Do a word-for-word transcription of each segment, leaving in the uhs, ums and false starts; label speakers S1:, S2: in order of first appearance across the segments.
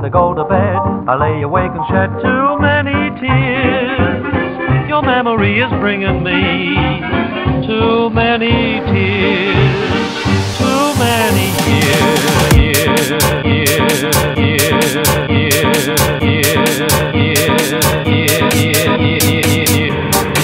S1: I go to bed, I lay awake and shed too many tears. Your memory is bringing me too many tears, too many years, years, years, years, years, years, years, years, years.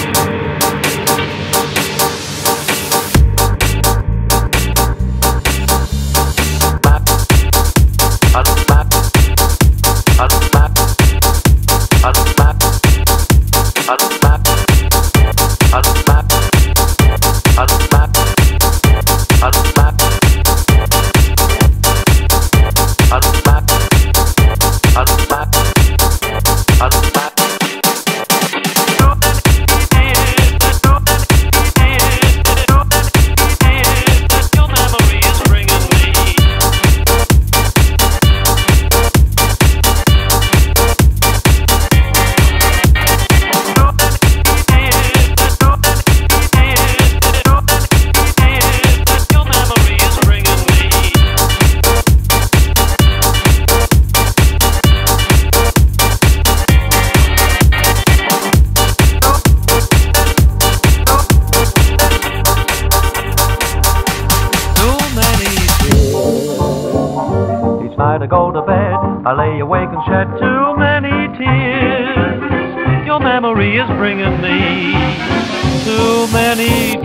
S1: I go to bed, I lay awake and shed too many tears. Your memory is bringing me too many